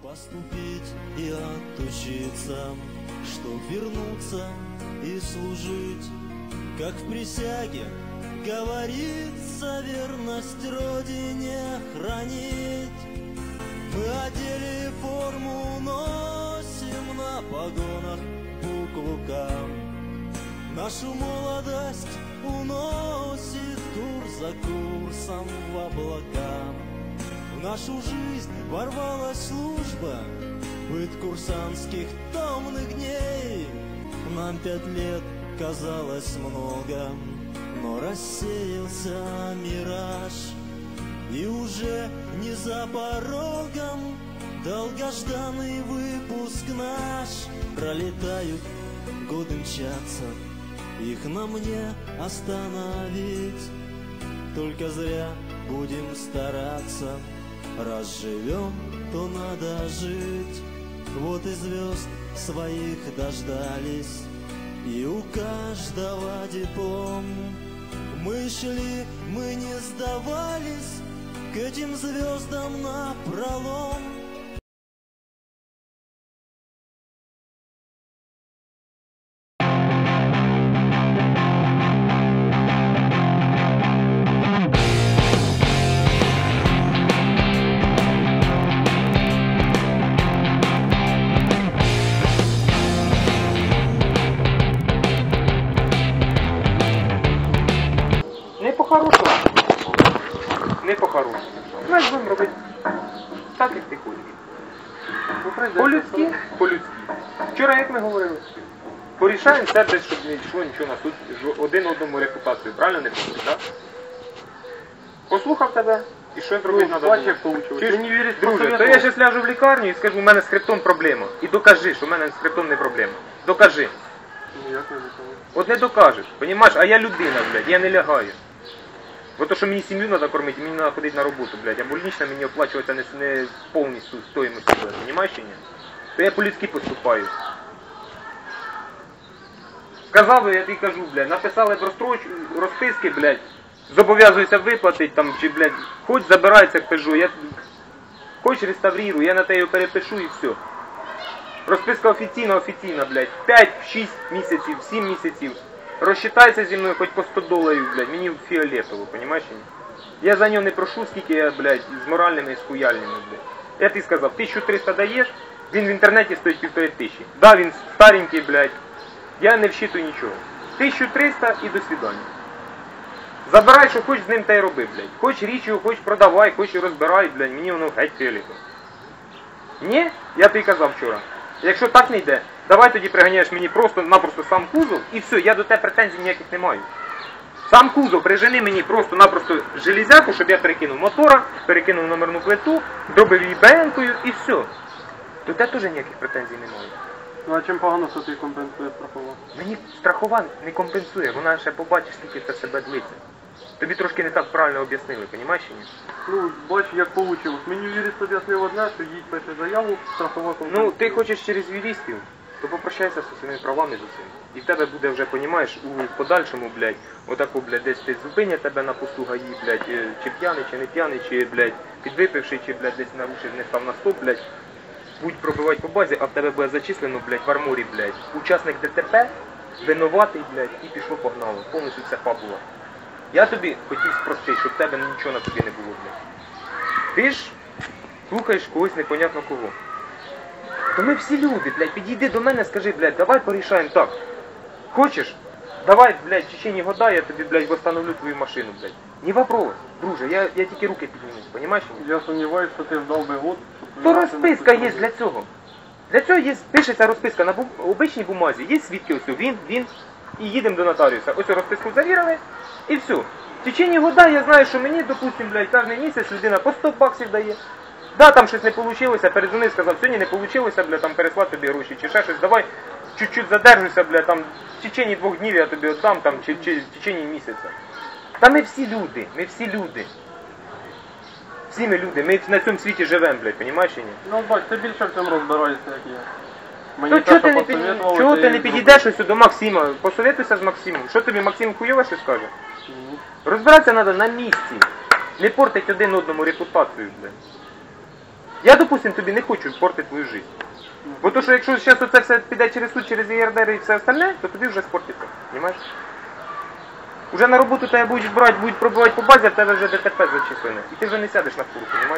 Поступить и отучиться, чтоб вернуться и служить, как в присяге говорится, верность Родине хранить. Мы одели форму, носим на погонах букву К. Нашу молодость уносит курс за курсом в облака. В нашу жизнь ворвалась служба, быт курсантских томных дней. Нам 5 лет казалось много, но рассеялся мираж, и уже не за порогом долгожданный выпуск наш. Пролетают годы, мчатся, их нам не остановить. Только зря будем стараться, раз живем, то надо жить. Вот и звезд своих дождались, и у каждого диплом. Мы шли, мы не сдавались, к этим звездам напролом. Не по-хорошому. Знаєш, будемо робити так, як ти хочеш. По-людськи. По-людськи. Вчора, як ми говорили, порішаємо все, без щоб не йшло нічого на суд, один одному репутацію. Правильно не пишеш, так? Послухав тебе, і що зробити треба було? Друже, то я зараз ляжу в лікарню і скажу, у мене з хребтом проблема. І докажи, що в мене з хребтом не проблема. Докажи. От не докажеш, розумієш? А я людина, блядь, я не лягаю. Бо то, що мені сім'ю треба кормити, мені треба ходити на роботу, блядь, а больнична мені оплачується не повністю стоїмості, розумієш чи ні? То я по-людськи поступаю. Сказав би, я тобі кажу, блядь, написали розписки, блядь, зобов'язуюся виплатити, там, чи, блядь, хоч забирається к Пежу, я хоч реставрирую, я на те його перепишу і все. Розписка офіційна, блядь, 5-6 місяців, 7 місяців. Розчитайся зі мною хоч по $100, блядь, мені фіолетово, понімаєш? Я за нього не прошу, скільки я, блядь, з моральними і з хуяльними, блядь. Я тобі сказав, 1300 даєш, він в інтернеті стоїть 1500. Да, він старенький, блядь, я не вщитую нічого. 1300 і до свидання. Забирай, що хоч з ним те й роби, блядь. Хоч річ його, хоч продавай, хоч розбирай, блядь, мені воно геть фіолетово. Ні, я тобі казав вчора. Якщо так не йде, давай тоді приганяєш мені просто-напросто сам кузов, і все, я до тебе претензій ніяких не маю. Сам кузов прижени мені просто-напросто железяку, щоб я перекинув мотора, перекинув номерну плиту, зробив її БН-кою і все. До тебе теж ніяких претензій не маю. Ну а чим погано, що ти компенсує страхова? Мені страхова не компенсує, вона ще побачить, скільки це себе длиться. Тобі трошки не так правильно об'яснили, розумієш чи ні? Ну, бач, як вийшло. Мені юрист об'яснив одне, що їдь пише заяву, страхова компенсує. Ну, ти хочеш через юристів, то попрощайся зі своїми правами з усім. І в тебе буде вже, розумієш, у подальшому, блядь, отаку, блядь, десь ти зупинять тебе на посту гаї, блядь, чи п'яний, чи не п'яний, чи, блядь, підвипивший, чи, блядь, десь нарушив, не став на стоп, блядь, будь пробивати по базі, а в тебе буде зачислено, блядь, в арморі, блядь, учасник ДТП, винуватий, блядь, і пішло-погнало, повністю вся фабула. Я тобі хотів спростити, щоб в тебе нічого на тобі не було, блядь. Ти ж слухаєш когось непонятно кого. То ми всі люди, блядь, підійди до мене, скажи, блядь, давай порішаємо так. Хочеш? Давай, блядь, в течение года я тобі, блядь, восстановлю твою машину, блядь. Не вопрос, друже, я тільки руки підніму, понімаєш? Я сумніваюсь, що ти ждав би год, щоб... То розписка є для цього. Для цього є, пишеться розписка на обичній бумазі, є свідки ось, він, і їдемо до нотаріуса. Ось розписку завірили, і все. В течение года я знаю, що мені, допустим, блядь, кожен місяць людина по $100 дає. Да, там щось не вийшло, передзвонив, сказав, сьогодні не вийшло, бля, там переслати тобі гроші, чи ще щось, давай, чуть-чуть задержуйся, бля, там, в течение 2 днів я тобі віддам, там, чи в течение місяця. Та ми всі люди, Всі ми люди, ми на цьому світі живемо, блядь, понімаєш чи ні? Ну, бач, ти більше в цьому розбираєшся, як я. То чого ти не підійдеш ось до Максима, посовітуйся з Максимом. Що тобі Максим хуйове щось скаже? Розбиратися треба на місці. Не портить один одному репутацію, блядь. Я, допустим, тобі не хочу портити твою життя. Бо то, що якщо зараз це все піде через суд, через ЄРДР і все остальне, то тобі вже спортиться, розумієш? Уже на роботу тебе будуть брати, будуть пробивати по базі, а в тебе вже ДТП зачислене. І ти вже не сядеш на фуру, розумієш?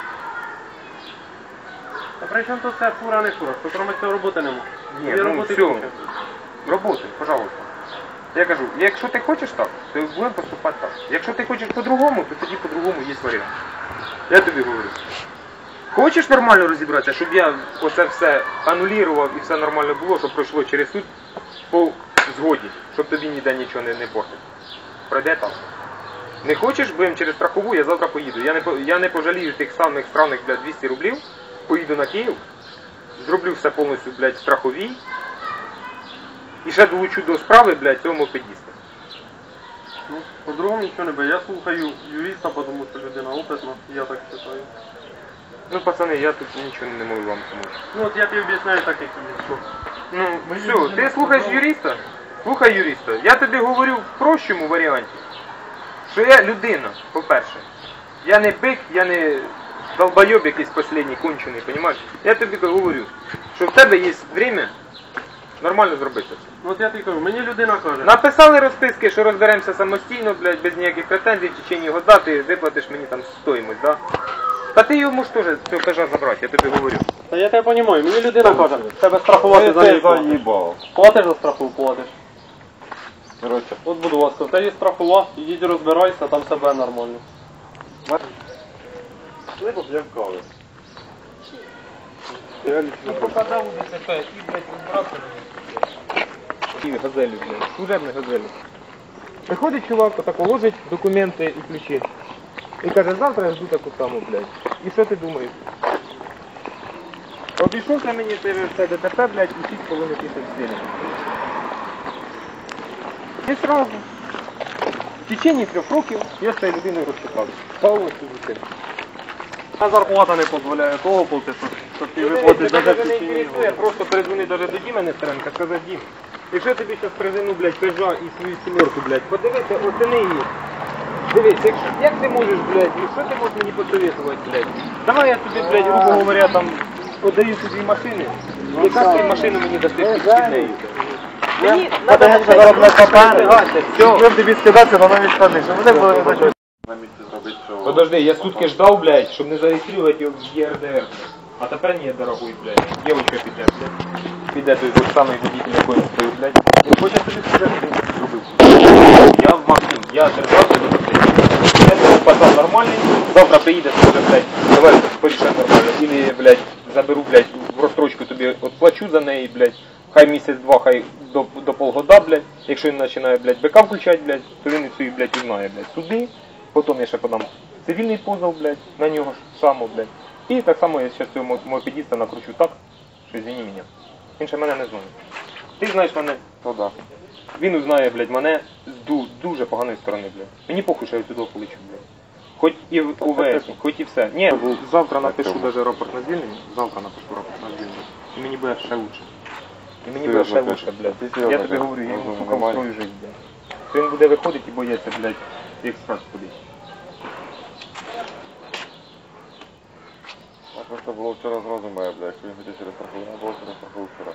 А при чому тут це фура, не фура? Хто кроме цього роботи не може? Ні, Є ну роботи все. куча. Роботи, пожалуйста. Я кажу, якщо ти хочеш так, то будемо поступати так. Якщо ти хочеш по-другому, то тоді по-другому є варіант. Я тобі говорю. Хочеш нормально розібратися, щоб я оце все анулював і все нормально було, щоб пройшло через суд по згоді, щоб тобі ніде нічого не портить. Пройде так. Не хочеш, будемо через страхову, я завтра поїду. Я не пожалію тих самих странних, блядь, 200 рублів, поїду на Київ, зроблю все повністю, блядь, страховій, і ще долучу до справи, блядь, цього мопедіста. Ну, по-другому нічого не буде. Я слухаю юриста, тому що людина опитна, я так вважаю. Ну, пацани, я тут нічого не можу вам допомогти. Ну от я тобі об'ясняю так, як тобі. Ну, все, ти слухаєш юриста? Слухай юриста. Я тобі говорю в прощому варіанті, що я людина, по-перше. Я не бик, я не долбойоб якийсь останній, кончений, розумієш? Я тобі говорю, що в тебе є час нормально зробити це. Ну от я тобі кажу, мені людина каже. Написали розписки, що розберемося самостійно, блядь, без ніяких претензій, в течение года ти виплатиш мені там стоїмость, да? Та ти його можеш теж цього пежа забрати, я тобі говорю. Та я тебе розумію, мені людина каже, тебе страхувати за неї. заїбав. Платиш за страху, платиш. Короче, От, будь ласка, в тебе є страхова, їдь розбирайся, там себе нормально. либо я вкали. Ну, показав у ДТП, і, блядь, розбирався на них. Газелю, блядь, служебне газелю. Приходить чувак, отак ложить документи і ключі. І каже, завтра я жду таку саму, блядь. І що ти думаєш? Обійшовся мені це ДТП, блядь, і 6,5 тисяч гривень. І сразу. В течение 3 років я з цією людиною розчитався. Повністю з усім. А зарплата не дозволяє того платити, що ти Це виплатиш мене навіть не в течение інтересує, просто передзвони навіть до Діми Нестеренка, сказав Дім. Якщо я тобі зараз призину, блядь, пежа і свою сімерку, блядь, подивися, оціни її. Дивись, як ти можеш, блядь, і що ти можеш мені посоветувати, блядь? Давай я тобі, блядь, грубо говоря, там, подаю тобі машини, яка ти машину мені дасти під нею? Мені треба Все. Тобі скидатися на нові штани, щоб вони були не на місці зробити, що... Подожди, я сутки ждал, блядь, щоб не зареєструвати його в ЄРДР, блядь. А тепер ні, дорогой, блядь. Девочка піде, блядь. Піде той самий водитель, який стою, блядь. Він хоче собі сказати, зробив. Я в Максим, я держався до последнього. Я тебе пацан нормальний, завтра приїде, скаже, блядь, давай порішаємо нормально. Или, блядь, заберу, блядь, в розстрочку тобі отплачу за неї, блядь. Хай місяць-два, хай до полгода, блядь. Якщо він починає, блядь, бика включати, блядь, то він і свої, блядь, узнає, блядь, суди. Потім я ще подам цивільний позов, блядь, на нього ж само, блядь. І так само я зараз цього мопедіста накручу так, що звини мене. Він ще мене не знає. Ти знаєш мене? Ну да. Він узнає, блядь, мене з дуже поганої сторони, блядь. Мені похуй, що я туди полечу, блядь. Хоч і в УВС, хоч і все. Ні, завтра напишу даже рапорт на звільнення. Завтра напишу рапорт на звільнення. І мені буде ще лучше. І мені буде ще лучше, блядь. Я тобі говорю, я йому сука устрою життя, блядь. То він буде виходити і бояться, блядь, як страх ходить. А просто було вчора зразу моя, бля, якщо він хотів через страхову, не було через страхову вчора.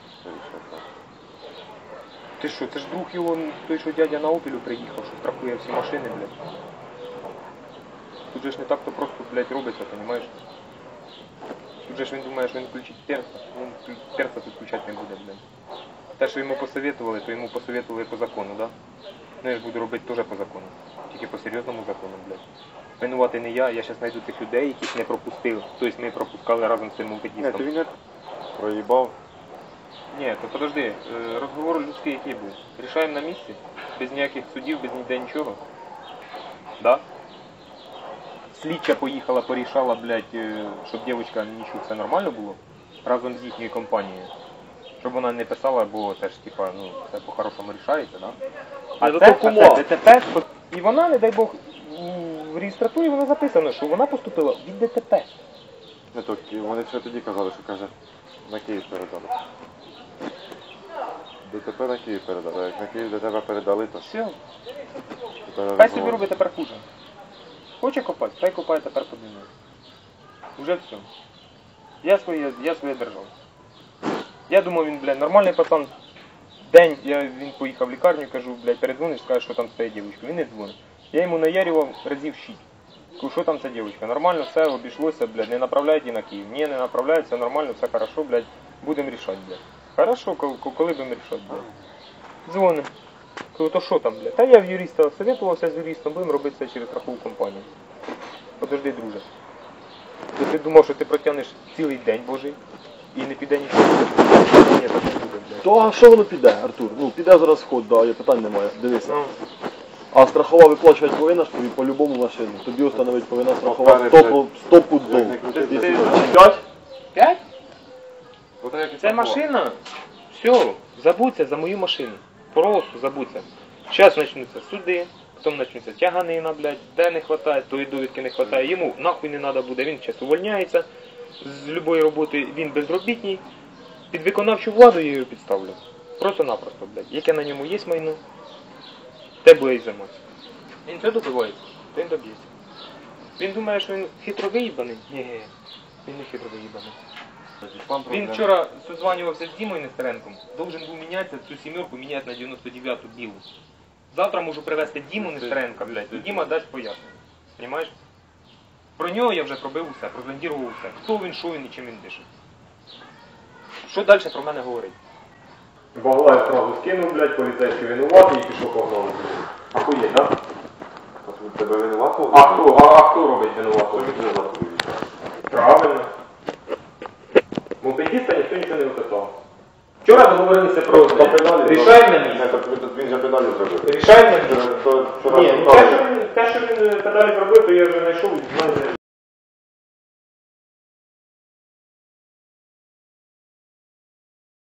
Ти що, це ж друг його, той, що дядя на Опелю приїхав, що страхує всі машини, блядь. Тут же ж не так-то просто, блядь, робиться, понимаєш? Тут же ж він думає, що він включить перса, він перса тут включати не буде, блядь. Те, що йому посоветували, то йому посоветували по закону, да? Ну я ж буду робити теж по закону, тільки по серйозному закону, блядь. Винуватий не я зараз знайду тих людей, яких не пропустив. Тобто ми пропускали разом з цим Ні, мопедістом. то він не проїбав. Ні, то подожди, розговор людський який був. Рішаємо на місці, без ніяких судів, без ніде нічого. Да? Слідча поїхала, порішала, блядь, щоб дівчинка нічого, все нормально було, разом з їхньою компанією. Щоб вона не писала, бо це ж, типа, ну, все по-хорошому рішається, да? А це ДТП, і вона, не дай Бог, в реєстратурі воно записано, що вона поступила від ДТП. Не то, вони ще тоді казали, що, каже, на Київ передали. ДТП на Київ передали, а як на Київ ДТП передали, то... Все. тепер Хай собі розговор. робить тепер хуже. Хоче копати, хай копає тепер по длині. Уже все. Я своє держав. Я думав, він, блядь, нормальний пацан. День він поїхав в лікарню, кажу, блядь, передзвониш, скажеш, що там з цією дівчинкою. Він не дзвонить. Я йому наярював разів 6. Кажу, що там ця дівчинка? Нормально все, обійшлося, блядь, не направляють її на Київ. Ні, не направляють, все нормально, все хорошо, блядь, будемо рішати, блядь. Хорошо, коли будемо рішати, блядь. Дзвоним. Кажу, то що там, блядь? Та я в юриста советувався з юристом, будемо робити це через страхову компанію. Подожди, друже. Ти думав, що ти протягнеш цілий день, Божий, і не піде нічого? Ні, так не буде, блядь. То а що воно піде, Артур? Ну, піде зараз ход, да, є питань немає, дивися. Ну, А страхова виплачувати повинна ж тобі по-любому машину. Тобі установить повинна страхова Поперед, стопу до. Як не крути, Ти- то- 5? 5? Ото як і Це страхова. машина. Все, забудься за мою машину. Просто забудься. Зараз почнуться суди, потім почнуться тяганина, блядь, де не вистачає, тої довідки не вистачає. Йому нахуй не треба буде, він зараз увольняється з будь-якої роботи, він безробітний. Під виконавчу владу я його підставлю. Просто-напросто, блядь. Яке на ньому є майно, те буде і займатися. Він це добивається, то він доб'ється. Він думає, що він хитро виїбаний? Ні, він не хитро виїбаний. Він вчора созванювався з Дімою Нестеренком, должен був мінятися, цю сімерку міняти на 99-ту білу. Завтра можу привезти Діму Нестеренка, блядь, і Діма дасть пояснення. Понімаєш? Про нього я вже пробив усе, прозондірував усе. Хто він, що він і чим він дише. Що далі про мене говорить? Баглай сразу скинув, блядь, поліцейський винуватий і пішов погнали. Ахуєть, да? Тебе винуватого? А хто робить винуватого? Правильно. Мопедіста ніхто нічого не виписав. Вчора договорилися про рішальне місце. Він же педалі зробив. Рішальне місце. Ні, те, що він педалі зробив, то я вже знайшов, знаю,